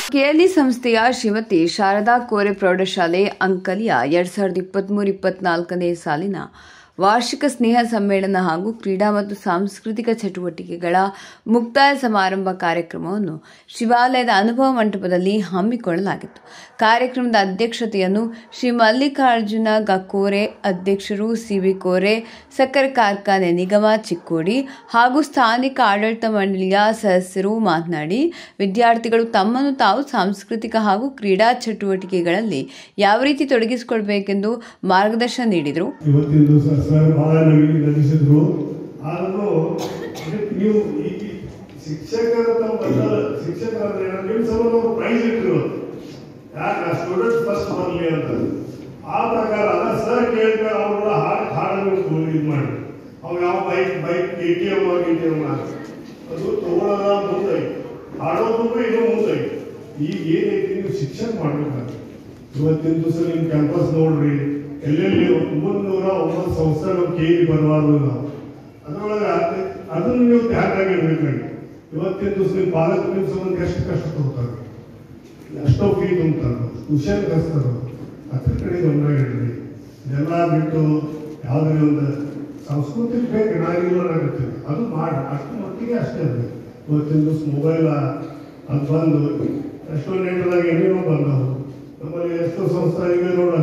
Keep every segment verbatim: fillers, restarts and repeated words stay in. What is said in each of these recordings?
KLE ಸಂಸ್ಥೆಯ ಶ್ರೀಮತಿ ಶಾರದಾ ಕೋರೆ ಪ್ರೌಢಶಾಲೆ ಅಂಕಲಿಯ ಎರಡ್ ಸಾವಿರದ ಇಪ್ಪತ್ಮೂರು ಇಪ್ಪತ್ನಾಲ್ಕನೇ ಸಾಲಿನ ವಾರ್ಷಿಕ ಸ್ನೇಹ ಸಮ್ಮೇಳನ ಹಾಗೂ ಕ್ರೀಡಾ ಮತ್ತು ಸಾಂಸ್ಕೃತಿಕ ಚಟುವಟಿಕೆಗಳ ಮುಕ್ತಾಯ ಸಮಾರಂಭ ಕಾರ್ಯಕ್ರಮವನ್ನು ಶಿವಾಲಯದ ಅನುಭವ ಮಂಟಪದಲ್ಲಿ ಹಮ್ಮಿಕೊಳ್ಳಲಾಗಿತ್ತು. ಕಾರ್ಯಕ್ರಮದ ಅಧ್ಯಕ್ಷತೆಯನ್ನು ಶ್ರೀ ಮಲ್ಲಿಕಾರ್ಜುನ ಕೋರೆ ಅಧ್ಯಕ್ಷರು, ಸಿಬಿ ಕೋರೆ ಸಕ್ಕರೆ ಕಾರ್ಖಾನೆ ನಿಗಮ ಚಿಕ್ಕೋಡಿ ಹಾಗೂ ಸ್ಥಾನಿಕ ಆಡಳಿತ ಮಂಡಳಿಯ ಸದಸ್ಯರು ಮಾತನಾಡಿ, ವಿದ್ಯಾರ್ಥಿಗಳು ತಮ್ಮನ್ನು ತಾವು ಸಾಂಸ್ಕೃತಿಕ ಹಾಗೂ ಕ್ರೀಡಾ ಚಟುವಟಿಕೆಗಳಲ್ಲಿ ಯಾವ ರೀತಿ ತೊಡಗಿಸಿಕೊಳ್ಳಬೇಕೆಂದು ಮಾರ್ಗದರ್ಶನ ನೀಡಿದರು. ಸರ್ ಭಾಳ ನಮಗೆ ನಡೆಸಿದ್ರು. ಆದರೂ ನೀವು ಈ ಶಿಕ್ಷಕರ ಶಿಕ್ಷಕರಾದ್ರೆ ನಿಮ್ಮ ಸಂಬಂಧ ಪ್ರೈಸ್ ಇಟ್ಟಿರು, ಯಾಕೆ ಸ್ಟೂಡೆಂಟ್ ಫಸ್ಟ್ ಬರಲಿ ಅಂತ. ಆ ಪ್ರಕಾರ ಸರ್ ಕೇಳಿದ್ರೆ ಅವ್ರ ಹಾಡು ಹಾಡನ್ನು ಇದು ಮಾಡಿ ಅವ್ ಯಾವ bike bike K T M K T M ಅದು ತಗೊಳ್ಳೋದ ಮುಂದೈತಿ, ಹಾಡೋದು ಇನ್ನೂ ಮುಂದೈತಿ. ಈಗ ಏನೈತಿ, ನೀವು ಶಿಕ್ಷಣ ಮಾಡ್ಬೇಕಾದ್ರೆ ಇವತ್ತಿನ ದಿವಸ ನಿಮ್ಮ ಕ್ಯಾಂಪಸ್ ನೋಡ್ರಿ, ಎಲ್ಲೆಲ್ಲಿ ಮುನ್ನೂರ ಒಂಬತ್ತು ಸಂಸ್ಥೆ ನಾವು ಕೇಳಿ ಬರಬಾರ್ದು. ನಾವು ಅದರೊಳಗೆ ಅದನ್ನು ನೀವು ಧ್ಯಾನಾಗಿ ಇಡಬೇಕಾಗಿ ಇವತ್ತಿನ ದಿವಸ ನಿಮ್ಮ ಪಾಲಕರು ನಿಮ್ಮ ಸಂಬಂಧ ಎಷ್ಟು ಕಷ್ಟ ಕೊಡ್ತಾರೆ, ಎಷ್ಟೋ ಫೀ ತುಂಬ್ತಾರೆ, ಟ್ಯೂಷನ್ ಕಲಿಸ್ತಾರೆ. ಅದ್ರ ಕಡೆ ಗಮನ ಇಡ್ರಿ. ಇದೆಲ್ಲ ಬಿಟ್ಟು ಯಾವುದೇ ಒಂದು ಸಂಸ್ಕೃತಿ ಬೇಕು ನಾಗಿಲ್ಲನಾಗುತ್ತೆ ಅದು ಮಾಡಿ ಅಷ್ಟು ಮಟ್ಟಿಗೆ ಅಷ್ಟೇ ಇರಬೇಕು. ಇವತ್ತಿನ ದಿವಸ ಮೊಬೈಲ ಅದು ಬಂದು ಎಷ್ಟೋ ನೆಂಟದಾಗ ಏನೇನೋ ಬಂದವು. ನಮ್ಮಲ್ಲಿ ಎಷ್ಟೋ ಸಂಸ್ಥೆ ಈಗ ನೋಡ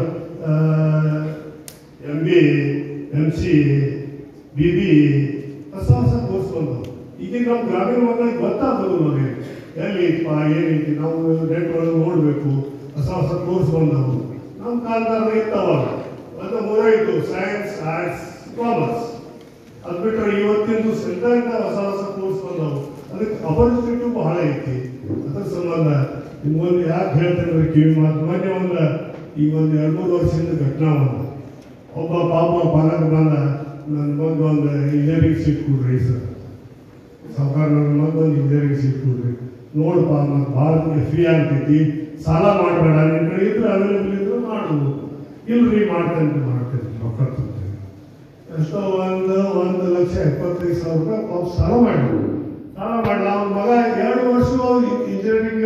M B M C B B ಹೊಸ ಹೊಸ ಕೋರ್ಸ್ ಬಂದವು. ಈಗ ನಮ್ಮ ಗ್ರಾಮೀಣ ಮಕ್ಕಳಿಗೆ ಗೊತ್ತಾಗ್ತದೆ ನೋಡಿ ಎಲ್ಲಿ ಏನೈತಿ, ನಾವು ನೆಟ್ ಒಳಗೆ ನೋಡಬೇಕು. ಹೊಸ ಹೊಸ ಕೋರ್ಸ್ ಬಂದವು. ನಮ್ಮ ಕಾಲದಾಗ ಇರ್ತಾವಲ್ಲ ಒಂದು ಮೂರೈತು ಸೈನ್ಸ್, ಆರ್ಟ್ಸ್, ಕಾಮರ್ಸ್. ಅದು ಬಿಟ್ಟರೆ ಇವತ್ತಿನ ದಿವಸ ಹೊಸ ಹೊಸ ಕೋರ್ಸ್ ಬಂದವು. ಅದಕ್ಕೆ ಅಪರ್ಚುನಿಟಿ ಬಹಳ ಐತಿ. ಅದ್ರ ಸಂಬಂಧ ನಿಮ್ಗೊಂದು ಯಾಕೆ ಹೇಳ್ತೇನೆ ಕಿವಿ ಮಾತು. ಮೊನ್ನೆ ಒಂದು ಈಗ ಒಂದು ಎರಡು ಮೂರು ವರ್ಷದಿಂದ ಘಟನಾ ಒಂದು ಒಬ್ಬ ಪಾಪ ಪಾಲಕ ಬಂದ, ನನ್ನ ಮಗ ಒಂದು ಇಂಜಿನಿಯರಿಂಗ್ ಸೀಟ್ ಕೊಡ್ರಿ ಸರ್, ಸರ್ಕಾರ ನನ್ನ ಮಗ ಒಂದು ಇಂಜಿನಿಯರಿಂಗ್ ಸೀಟ್ ಕೊಡ್ರಿ, ನೋಡಪ್ಪ ಮತ್ತು ಭಾಳ ಫ್ರೀ ಆಗ್ತೈತಿ, ಸಾಲ ಮಾಡಬೇಡ, ನಿಮ್ಮ ಕಡೆ ಇದ್ರೆ ಅವೈಲೇಬಲ್ ಇದ್ರೆ ಮಾಡುದು, ಇಲ್ರಿ ಮಾಡ್ತೇನೆ ಮಾಡ್ತೇನೆ ರೊಕ್ಕ ತರ್ತೇನೆ. ಎಷ್ಟೋ ಒಂದು ಒಂದು ಲಕ್ಷ ಎಪ್ಪತ್ತೈದು ಸಾವಿರ ರೂಪಾಯಿ ಪಾಪ ಸಾಲ ಮಾಡಿದ್ರು. ಸಾಲ ಮಾಡಲ್ಲ ಅವ್ನ ಮಗ ಎರಡು ವರ್ಷ ಇಂಜಿನಿಯರಿಂಗ್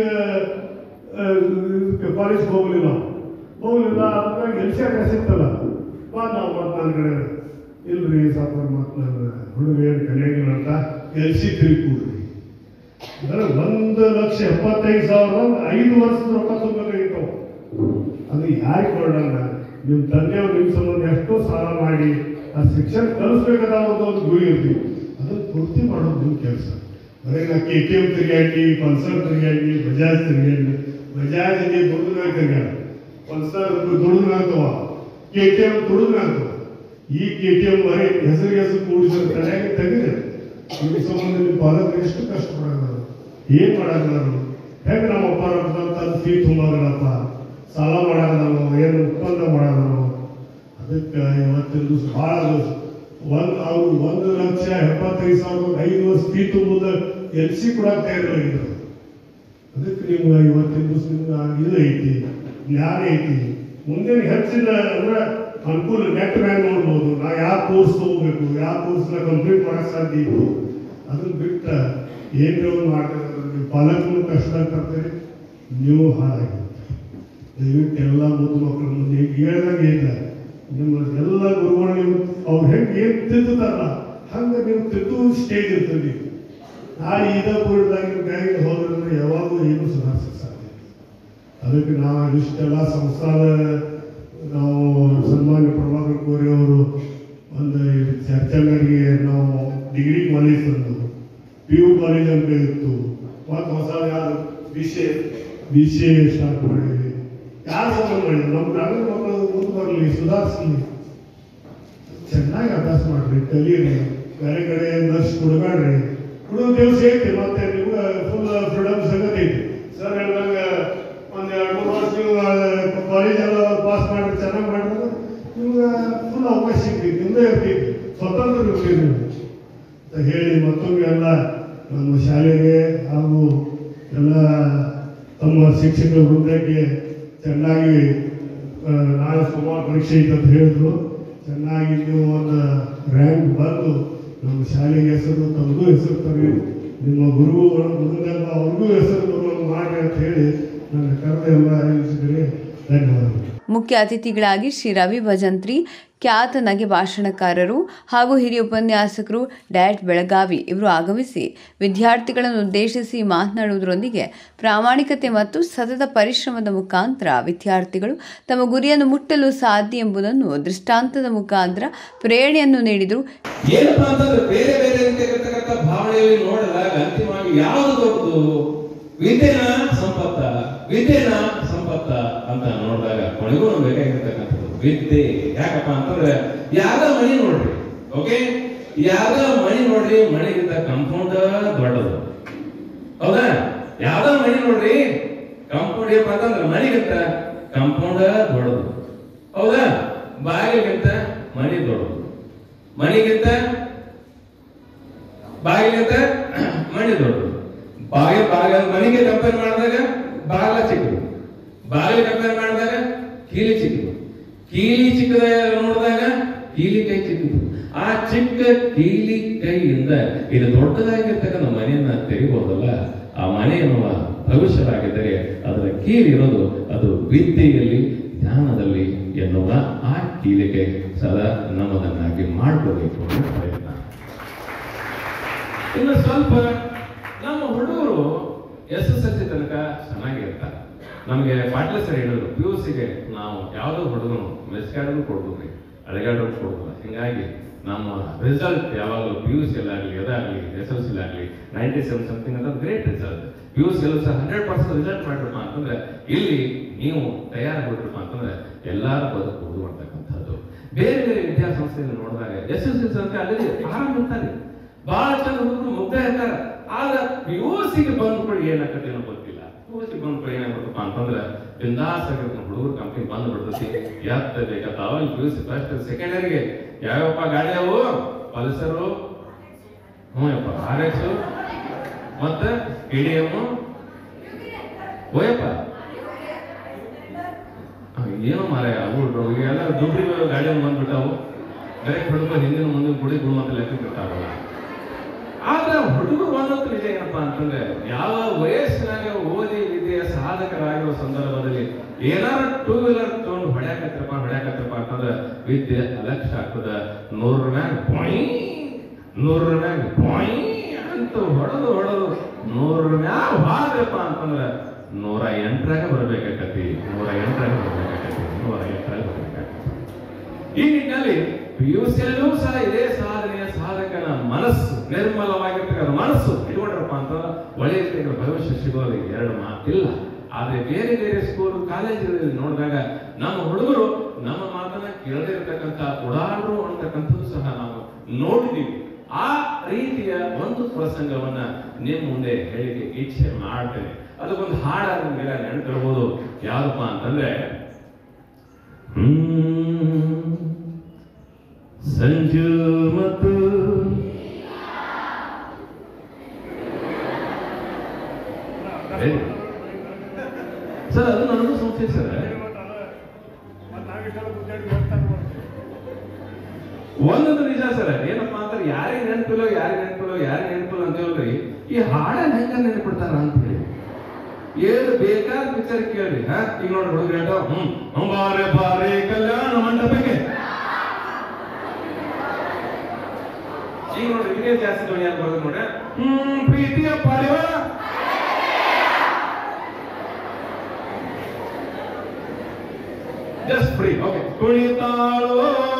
ಕಾಲೇಜ್ಗೆ ಹೋಗ್ಲಿಲ್ಲ ಹೋಗ್ಲಿಲ್ಲ ಅದ್ರಾಗ ಎಲ್ ಸಿ ಆರ್ ಸಿಗ್ತಲ್ಲ ಬಾ ನಾವು ಮತ್ತು ನನ್ನ ಕಡೆ ಇಲ್ರಿ ಸಾಕೋರು ಮತ್ತು ನನ್ನ ಹುಡುಗ ಏನು ಕಲಿಯಂಗಿಲ್ಲ ಅಂತ ಎಲ್ ಸಿ ತಿರುಗಿ ಕೊಡ್ರಿ ಅಂದ್ರೆ ಒಂದು ಲಕ್ಷ ಎಪ್ಪತ್ತೈದು ಸಾವಿರ ಐದು ವರ್ಷದ ರೊಕ್ಕ ತುಂಬಬೇಕಾಗಿತ್ತು. ಅದು ಯಾರಿಗೆ ಕೊಡೋಣ? ನಿಮ್ಮ ತಂದೆಯವ್ರು ನಿಮ್ಮ ಸಂಬಂಧ ಎಷ್ಟೋ ಸಾಲ ಮಾಡಿ ಆ ಶಿಕ್ಷಣ ಕಲಿಸ್ಬೇಕಾದ ಒಂದು ಗುರಿ ಇರ್ತೀವಿ, ಅದನ್ನು ಪೂರ್ತಿ ಮಾಡೋದು ನಿಮ್ಮ ಕೆಲಸ. ಬರೀ ನಾ ಕೆ ಟಿ ಎಮ್ ತಿರುಗಾಡಿ, ಪಲ್ಸರ್ ತಿರುಗಾಡಿ, ಬಜಾಜ್ ತಿರುಗಾಡಿ, ಬಜಾಜ್ಗೆ ದುಡ್ಡು ತಿರುಗಾಡಿ, ಪಲ್ಸರ್ ದುಡ್ಡು ಆಗ್ತವ, ಕೆ ಟಿ ಎಮ್ ದುಡ್ಡು ಆಗ್ತವ. ಈ ಕೆ ಟಿ ಎಮ್ ಬರೀ ಹೆಸರಿಗೆ ಹೆಸರು ಕೂಡಿಸೋ ತಲೆಯಾಗಿ ತೆಗೆದ್ರೆ ನಿಮ್ಮ ಸಂಬಂಧ ನಿಮ್ಮ ಪಾಲಕರು ಎಷ್ಟು ಕಷ್ಟ ಪಡೋದು, ಏನು ಮಾಡೋದು? ಹೇಗೆ ನಮ್ಮ ಅಪ್ಪ ರೊಕ್ಕ ಫೀ ತುಂಬೋದಲ್ಲಪ್ಪ, ಸಾಲ ಮಾಡೋದಲ್ಲ, ಏನು ಒಪ್ಪಂದ ಮಾಡೋದಲ್ಲ. ಅದಕ್ಕೆ ಇವತ್ತಿನ ದಿವಸ ಭಾಳ ದಿವಸ ಒಂದು ಅವ್ರು ಒಂದು ಲಕ್ಷ ಎಪ್ಪತ್ತೈದು ಸಾವಿರ ಐದು ವರ್ಷ ಫೀ ತುಂಬುದ ಎಲ್ ಸಿ ಕೊಡಕ್ಕೆ ತಯಾರಿಲ್ಲ. ಅದಕ್ಕೆ ನಿಮ್ಗೆ ಇವತ್ತಿನ ದಿವಸ ನಿಮ್ಗೆ ಇದು ಐತಿ, ಜ್ಞಾನ ಐತಿ, ಮುಂದೆ ಹೆಚ್ಚಿನ ಅಂದ್ರೆ ಅನುಕೂಲ ನೆಟ್ ಮ್ಯಾಗ ನೋಡ್ಬೋದು. ನಾ ಯಾವ ಕೋರ್ಸ್ ತಗೋಬೇಕು, ಯಾವ ಕೋರ್ಸ್ನ ಕಂಪ್ಲೀಟ್ ಮಾಡಕ್ಕೆ ಸಾಧ್ಯ ಐತಿ. ಅದನ್ನ ಬಿಟ್ಟ ಏನ್ರಿ ಒಂದು ಮಾಡ್ತಾರೆ, ನೀವು ಪಾಲಕರು ಕಷ್ಟ ಆಗ್ತಾರೆ, ನೀವು ಹಾಳಾಗಿರ್ತಾರೆ. ದಯವಿಟ್ಟು ಎಲ್ಲ ಮುದ್ದು ಮಕ್ಕಳ ಮುಂದೆ ಈಗ ಹೇಳ್ದಂಗೆ ಇಲ್ಲ, ನಿಮ್ಮ ಎಲ್ಲ ಗುರುಗಳು ನೀವು ಅವ್ರು ಹೆಂಗೆ ಏನು ತಿದ್ದುತ್ತಾರಲ್ಲ ಹಂಗೆ ನೀವು ತಿದ್ದು ಸ್ಟೇಜ್ ಇರ್ತದೆ. ನಾಳೆ ಇದ ಪೂರ್ಣದಾಗ ನೀವು ಬ್ಯಾಂಕಿಗೆ ಹೋದ್ರೆ ಯಾವಾಗೂ ಏನು ಸುಧಾರಿಸಕ್ಕೆ ಸಾಧ್ಯ. ಅದಕ್ಕೆ ನಾವು ಇಷ್ಟೆಲ್ಲ ಸಂಸ್ಥಾನ ನಾವು ಸನ್ಮಾನ್ಯ ಪ್ರಭಾಕರ್ ಕೋರೆ ಅವರು ಒಂದು ಚರ್ಚೆಗಳಿಗೆ ನಾವು ಡಿಗ್ರಿ ಕಾಲೇಜ್ ತಂದು ಪಿ ಯು ಕಾಲೇಜ್ ಅಂತ ಇತ್ತು, ಮತ್ತು ಹೊಸ ಯಾರು B C A B C A start ಮಾಡಿದ್ವಿ. ಯಾರು ಸಂಬಂಧ ಮಾಡಿದ್ರು ನಮ್ಮ ಗ್ರಾಮೀಣ ಮಕ್ಕಳು ಮುಂದೆ ಬರಲಿ, ಸುಧಾರಿಸಲಿ, ಚೆನ್ನಾಗಿ ಅಭ್ಯಾಸ ಮಾಡ್ರಿ, ಕಲೀರಿ. ಬೇರೆ ಕಡೆ ನರ್ಸ್ ಕೊಡಬೇಡ್ರಿ, ಕೊಡೋ ದಿವಸ ಐತಿ. ಮತ್ತೆ ನಿಮ್ಗೆ ಫುಲ್ ಫ್ರೀಡಮ್ ಸಿಗತ್ತೆ ಐತಿ. ಸರ್ ಹೇಳಿದಾಗ ಒಂದು ಎರಡು ಮೂರು ವರ್ಷ ನೀವು ಕಾಲೇಜ್ ಎಲ್ಲ ಪಾಸ್ ಮಾಡಿ ಚೆನ್ನಾಗಿ ಮಾಡಿದ್ರೆ ನಿಮ್ಗೆ ಫುಲ್ ಅವಕಾಶ ಸಿಗ್ತೈತಿ, ನಿಮ್ಮದೇ ಇರ್ತೈತಿ, ಸ್ವತಂತ್ರ ಇರ್ತೀವಿ ನೀವು ಅಂತ ಹೇಳಿ ಮತ್ತೊಮ್ಮೆ ಎಲ್ಲ ನಮ್ಮ ಶಾಲೆಗೆ ಹಾಗೂ ಎಲ್ಲ ತಮ್ಮ ಶಿಕ್ಷಕರ ವೃಂದಕ್ಕೆ ಚೆನ್ನಾಗಿ ನಾಳೆ ಸುಮಾರು ಪರೀಕ್ಷೆ ಐತೆ ಅಂತ ಹೇಳಿದ್ರು. ಚೆನ್ನಾಗಿ ನೀವು ಒಂದು ರ್ಯಾಂಕ್ ಬಂದು ನಮ್ಮ ಶಾಲೆಗೆ ಹೆಸರು ತಮಗೂ ಹೆಸರು ತರಲಿ, ನಿಮ್ಮ ಗುರುಗಳು ಗುರುಗಳೆಲ್ಲ ಅವ್ರಿಗೂ ಹೆಸರು ತಗೊಂಡು ಮಾಡಿ ಅಂತ ಹೇಳಿ ಎಲ್ಲ ಆಯೋಜಿಸಿದರೆ ಧನ್ಯವಾದಗಳು. ಮುಖ್ಯ ಅತಿಥಿಗಳಾಗಿ ಶ್ರೀ ರವಿ ಭಜಂತ್ರಿ, ಖ್ಯಾತ ನಗೆ ಭಾಷಣಕಾರರು ಹಾಗೂ ಹಿರಿಯ ಉಪನ್ಯಾಸಕರು ಡಯಟ್ ಬೆಳಗಾವಿ ಇವರು ಆಗಮಿಸಿ ವಿದ್ಯಾರ್ಥಿಗಳನ್ನು ಉದ್ದೇಶಿಸಿ ಮಾತನಾಡುವುದರೊಂದಿಗೆ ಪ್ರಾಮಾಣಿಕತೆ ಮತ್ತು ಸತತ ಪರಿಶ್ರಮದ ಮುಖಾಂತರ ವಿದ್ಯಾರ್ಥಿಗಳು ತಮ್ಮ ಗುರಿಯನ್ನು ಮುಟ್ಟಲು ಸಾಧ್ಯ ಎಂಬುದನ್ನು ದೃಷ್ಟಾಂತದ ಮುಖಾಂತರ ಪ್ರೇರಣೆಯನ್ನು ನೀಡಿದರು. ಏನಪ್ಪಾ ಅಂತಂದ್ರೆ ಬೇರೆ ಬೇರೆ ರೀತಿಯಾಗಿರ್ತಕ್ಕಂಥ ಭಾವನೆಯಲ್ಲಿ ನೋಡಿದಾಗ ಅಂತಿಮವಾಗಿ ಯಾವುದು ದೊಡ್ಡದು, ವಿದ್ಯೆನ ಸಂಪತ್ತ ವಿದ್ಯೆನ ಸಂಪತ್ತ ಅಂತ ನೋಡಿದಾಗ ಕೊನೆಗೂ ಬೇಕಾಗಿರ್ತಕ್ಕಂಥದ್ದು ವಿದ್ಯೆ. ಯಾಕಪ್ಪ ಅಂತಂದ್ರೆ ಯಾವ್ದ ಮಣಿ ನೋಡ್ರಿ, ಓಕೆ, ಯಾವ್ದ ಮಣಿ ನೋಡ್ರಿ, ಮಣಿಗಿಂತ ಕಂಪೌಂಡ್ ದೊಡ್ಡದು, ಹೌದಾ? ಯಾವ್ದ ಮಣಿ ನೋಡ್ರಿ, ಕಂಪೌಂಡ್ ಏನಪ್ಪ ಅಂತಂದ್ರೆ ಮಣಿಗಿಂತ ಕಂಪೌಂಡ್ ದೊಡ್ಡದು, ಹೌದಾ? ಬಾಗಿಲಿಗಿಂತ ಮಣಿ ದೊಡ್ಡದು, ಮಣಿಗಿಂತ ಬಾಗಿಲಿಗಿಂತ ಮಣಿ ದೊಡ್ಡದು. ಬಾಗಿಲು ಬಾಗಿಲು ಮನೆಗೆ ಕಂಪೇರ್ ಮಾಡಿದಾಗ ಬಾಗಿಲ ಚಿಕ್ಕದು, ಬಾಗಿಲು ಕಂಪೇರ್ ಮಾಡಿದಾಗ ಕೀಲಿ ಚಿಕ್ಕದು, ಕೀಲಿ ಚಿಕ್ಕದ ನೋಡಿದಾಗ ಕೀಲಿ ಕೈ ಚಿಕ್ಕದು. ಆ ಚಿಕ್ಕ ಕೀಲಿ ಕೈಯಿಂದ ಇದು ದೊಡ್ಡದಾಗಿರ್ತಕ್ಕಂಥ ಮನೆಯನ್ನ ತೆಗಿಬಹುದಲ್ಲ, ಆ ಮನೆ ಎನ್ನುವ ಭವಿಷ್ಯವಾಗಿದ್ದರೆ ಅದರ ಕೀಲಿರೋದು ಅದು ವಿದ್ಯೆಯಲ್ಲಿ, ಜ್ಞಾನದಲ್ಲಿ ಎನ್ನುವ ಆ ಕೀಲಿಗೆ ಸದಾ ನಮ್ಮದನ್ನಾಗಿ ಮಾಡ್ಕೋಬೇಕು ಅನ್ನೋ ಪ್ರಯತ್ನ. ಇನ್ನು ಸ್ವಲ್ಪ ನಮ್ಮ ಹುಡುಗರು ಎಸ್ ಎಸ್ ಎಲ್ ಸಿ ತನಕ ಚೆನ್ನಾಗಿರ್ತಾರೆ. ನಮಗೆ ಪಾಟ್ಲ ಸರ್ ಹೇಳಿದ್ರು, ಪಿ ಯು ಸಿಗೆ ನಾವು ಯಾವುದೋ ಹುಡುಗನು ಮೆಸ್ಗಾಡಲು ಕೊಡ್ತೀವಿ, ಅಳೆಗಾಡಲು ಕೊಡ್ತೀವಿ. ಹಿಂಗಾಗಿ ನಮ್ಮ ರಿಸಲ್ಟ್ ಯಾವಾಗಲೂ ಪಿ ಯು ಸಿ ಆಗಲಿ ಅದಾಗಲಿ ಎಸ್ ಎಲ್ ಸಿ ಆಗಲಿ ನೈಂಟಿ ಸೆವೆನ್ ಸಮಥಿಂಗ್ ಅಂತ great result. P U C ಎಲ್ಲ ಸಹ ಹಂಡ್ರೆಡ್ ಪರ್ಸೆಂಟ್ ರಿಸಲ್ಟ್ ಮಾಡಿರಪ್ಪ ಅಂತಂದ್ರೆ ಇಲ್ಲಿ ನೀವು ತಯಾರಾಗ್ಬಿಟ್ರಪ್ಪ ಅಂತಂದ್ರೆ ಎಲ್ಲರೂ ಬದುಕಬಹುದು ಅಂತಕ್ಕಂಥದ್ದು. ಬೇರೆ ಬೇರೆ ವಿದ್ಯಾಸಂಸ್ಥೆಯನ್ನು ನೋಡಿದಾಗ ಎಸ್ ಎಸ್ ಎಲ್ ಸಿ ಅಂತ ಅಲ್ಲಿ ಆರಾಮ್ ಇರ್ತಾರೆ, ಬಹಳ ಚಂದ ಹುಡುಗರು ಮುಗ್ಧ ಇರ್ತಾರೆ. ಆದ್ರೆ ಪಿ ಯು ಸಿಗೆ ಬಂದ್ಕೊಳ್ಳಿ ಏನಾಗತ್ತೆ ಏನೋ ಗೊತ್ತಿಲ್ಲ. ಪಿ ಯು ಸಿ ಬಂದ್ಕೊಳ್ಳಿ ಏನಾಗತ್ತಪ್ಪ ಅಂತಂದ್ರೆ ಬಿಂದಾಸ್ ಆಗಿರ್ತಾನೆ ಹುಡುಗರು, ಕಂಪ್ನಿ ಬಂದ್ ಬಿಡ್ತೈತಿ, ಎತ್ತ ಬೇಕತ್ತ. ಅವಾಗ ಪಿ ಯು ಸಿ ಫಸ್ಟ್ ಸೆಕೆಂಡರಿಗೆ ಯಾವ್ಯಾವಪ್ಪ ಗಾಡಿ ಅವು, ಪಲ್ಸರು, ಹ್ಞೂ ಯಪ್ಪ ಆರ್ ಎಕ್ಸ್ ಮತ್ತೆ ಕೆ ಡಿ ಎಮ್, ಓಯಪ್ಪ ಏನೋ ಮಾರ ಅವು ಎಲ್ಲ ದುಡ್ಡಿ ಗಾಡಿ ಬಂದ್ಬಿಟ್ಟವು. ಡೈರೆಕ್ಟ್ ಹುಡುಗರು ಹಿಂದಿನ ಮುಂದಿನ ಗುಡಿ ಗುಡು ಮತ್ತೆ ಲೆಕ್ಕ ಬಿಟ್ಟಾಗಲ್ಲ. ಆದ್ರೆ ಹುಡುಗರು ಒಂದೊಂದು ನಿಜ ಏನಪ್ಪಾ ಅಂತಂದ್ರೆ ಯಾವ ವಯಸ್ಸಿನಾಗ ಓದಿ ವಿದ್ಯೆಯ ಸಾಧಕರಾಗಿರುವ ಸಂದರ್ಭದಲ್ಲಿ ಏನಾರ ಟೂ ವೀಲರ್ ತಗೊಂಡು ಹೊಡ್ಯಾಕತ್ರಪ್ಪ ಹೊಡ್ಯಾಕತ್ರಪ್ಪ ಅಂತಂದ್ರೆ ವಿದ್ಯೆ ಅಲಕ್ಷ್ಯ ಆಗ್ತದ. ನೂರ ಮ್ಯಾಗ ಪಾಯಿ ನೂರ ಮ್ಯಾಗ ಪಾಯಿ ಅಂತ ಹೊಡೆದು ಹೊಡೆದು ನೂರ ಮ್ಯಾಗ ಹಾದ್ರಪ್ಪ ಅಂತಂದ್ರೆ ನೂರ ಎಂಟರಾಗ ಬರ್ಬೇಕಾಕತಿ, ನೂರ ಎಂಟರಾಗ ಬರ್ಬೇಕಾಕತಿ, ನೂರ ಎಂಟರಾಗ ಬರ್ಬೇಕಾಕತಿ. ಈ ನಿಟ್ಟಿನಲ್ಲಿ ಪಿ ಯು ಸಿಯಲ್ಲೂ ಸಹ ಇದೇ ಸಾಧನೆಯ ಸಾಧಕನ ಮನಸ್ಸು, ನಿರ್ಮಲವಾಗಿರ್ತಕ್ಕಂಥ ಮನಸ್ಸು ಇಟ್ಕೊಂಡ್ರಪ್ಪ ಅಂತಂದ್ರೆ ಒಳ್ಳೆಯ ರೀತಿಯ ಭವಿಷ್ಯ ಸಿಗೋದು ಎರಡು ಮಾತಿಲ್ಲ. ಆದ್ರೆ ಬೇರೆ ಬೇರೆ ಸ್ಕೂಲ್ ಕಾಲೇಜುಗಳಲ್ಲಿ ನೋಡಿದಾಗ ನಮ್ಮ ಹುಡುಗರು ನಮ್ಮ ಮಾತನ್ನ ಕೇಳದೇ ಇರತಕ್ಕಂಥ ಉಡಾಡ್ರು ಅಂತಕ್ಕಂಥದ್ದು ಸಹ ನಾವು ನೋಡಿದೀವಿ. ಆ ರೀತಿಯ ಒಂದು ಪ್ರಸಂಗವನ್ನ ನಿಮ್ಮ ಮುಂದೆ ಹೇಳಿಕೆ ಇಚ್ಛೆ ಮಾಡ್ತೇನೆ. ಅದಕ್ಕೊಂದು ಹಾಡ ನಿಮ್ಗೆಲ್ಲ ನೆನಪಿರ್ಬೋದು. ಯಾವ್ದಪ್ಪ ಅಂತಂದ್ರೆ ಹ್ಮ್ ಸಂಜು ಮತ್ತು ಸರ್ ಅದು ನನಗೂ ಸಂಸ್ಥೆ ಸರ್. ಒಂದೊಂದು ನಿಜ ಸರ್. ಏನಪ್ಪಾ ಅಂತಾರೆ ಯಾರಿಗೆ ನೆನಪಿಲ್ಲೋ ಯಾರಿಗೆ ನೆನಪಿಲ್ಲೋ ಯಾರಿಗೆ ನೆನಪಿಲ್ಲ ಅಂತ ಹೇಳ್ರಿ, ಈ ಹಾಡ ಹೆಂಗ ನೆನಪಿಡ್ತಾರ ಅಂತ ಹೇಳಿ ಏನು ಬೇಕಾದ ವಿಚಾರ ಕೇಳ್ರಿ. ಹಾ ಈಗ ನೋಡಿ ಹುಡುಗ್ರಿ ಹೇಳೋ ಹ್ಮ್ ಬಾರೆ ಬಾರೆ ಕಲ್ಯಾಣ ಮಂಟಪಕ್ಕೆ, ಈಗ ನೋಡ್ರಿ ಇದೇ ಜಾಸ್ತಿ ಧ್ವನಿ ಯಾರು ಬರೋದು ನೋಡ್ರಿ. ಹ್ಮ್ ಪ್ರೀತಿಯ ಪಾರಿವಾಳ, ಜಸ್ಟ್ ಫ್ರೀ. ಓಕೆ ಕುಣಿತಾಳೋ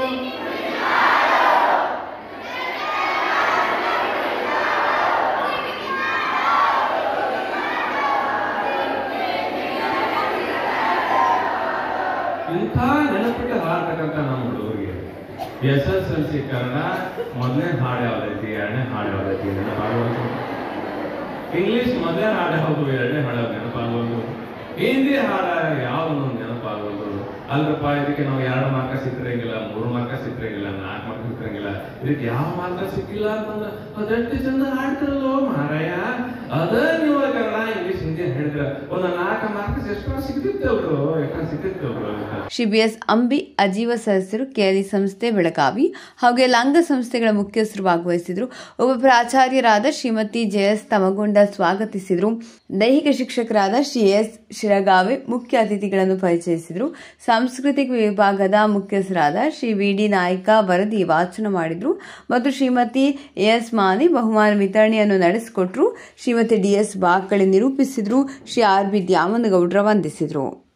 ಇಂಥ ನೆನಪಿಟ್ಟ ಹಾಡ್ತಕ್ಕಂಥ ನಮ್ಮ ಹುಡುಗರಿಗೆ S S L C Kannada ಮೊದಲನೇ ಹಾಡು ಯಾವ್ದೈತಿ, ಎರಡನೇ ಹಾಡು ಯಾವ್ದೈತಿ ನೆನಪಾಗೋದು. ಇಂಗ್ಲಿಷ್ ಮೊದಲನೇ ಹಾಡು ಯಾವುದು, ಎರಡನೇ ಹಾಡು ನೆನಪಾಗೋದು. ಹಿಂದಿ ಹಾಡ ಯಾವ್ದೊಂದು ನೆನಪಾಗೋದು. ಅಲ್ರಪ್ಪ ಇದಕ್ಕೆ ನಾವು ಎರಡು ಮಾರ್ಕ ಸಿಕ್ಕಿರಂಗಿಲ್ಲ, ಮೂರು ಮಾರ್ಕ ಸಿಕ್ಕಿರಂಗಿಲ್ಲ, ನಾಲ್ಕು ಮಾರ್ಕ ಸಿಕ್ಕಿರಂಗಿಲ್ಲ, ಇದಕ್ಕೆ ಯಾವ ಮಾರ್ಕ ಸಿಕ್ಕಿಲ್ಲ ಅಂತಂದ್ರೆ ಅದೆಷ್ಟು ಚಂದ ಹಾಡ್ತಿರಲ್ಲೋ ಮಾರಾಯ. ಅದ ನೀವು ಕನ್ನಡ ಇಂಗ್ಲಿಷ್ ಹಿಂದಿ ಹೇಳಿದ್ರ ಒಂದು ನಾಲ್ಕು ಮಾರ್ಕ್ಸ್ ಎಷ್ಟೋ ಸಿಗ್ತಿತ್ತವ್ರು ಯಾಕಂದ್ರೆ ಸಿಗ್ತಿತ್ತವ್ರು. ಶ್ರೀ ಬಿ ಎಸ್ ಅಂಬಿ ಅಜೀವ ಸದಸ್ಯರು, ಕೆಎಲ್ಇ ಸಂಸ್ಥೆ ಬೆಳಗಾವಿ ಹಾಗೂ ಎಲ್ಲ ಅಂಗ ಸಂಸ್ಥೆಗಳ ಮುಖ್ಯಸ್ಥರು ಭಾಗವಹಿಸಿದ್ರು. ಒಬ್ಬ ಪ್ರಾಚಾರ್ಯರಾದ ಶ್ರೀಮತಿ ಜೆ ಎಸ್ ತಮಗೊಂಡ ಸ್ವಾಗತಿಸಿದ್ರು. ದೈಹಿಕ ಶಿಕ್ಷಕರಾದ ಶ್ರೀ ಎಸ್ ಶಿರಗಾವೆ ಮುಖ್ಯ ಅತಿಥಿಗಳನ್ನು ಪರಿಚಯಿಸಿದರು. ಸಾಂಸ್ಕೃತಿಕ ವಿಭಾಗದ ಮುಖ್ಯಸ್ಥರಾದ ಶ್ರೀ ವಿ ಡಿ ನಾಯ್ಕ ವರದಿ ವಾಚನ ಮಾಡಿದ್ರು ಮತ್ತು ಶ್ರೀಮತಿ ಎಸ್ ಮಾನಿ ಬಹುಮಾನ ವಿತರಣೆಯನ್ನು ನಡೆಸಿಕೊಟ್ರು. ಶ್ರೀಮತಿ ಡಿ ಎಸ್ ಬಾಕಳಿ ನಿರೂಪಿಸಿದ್ರು. Shri R B Dyamanagoudra ವಂದಿಸಿದ್ರು.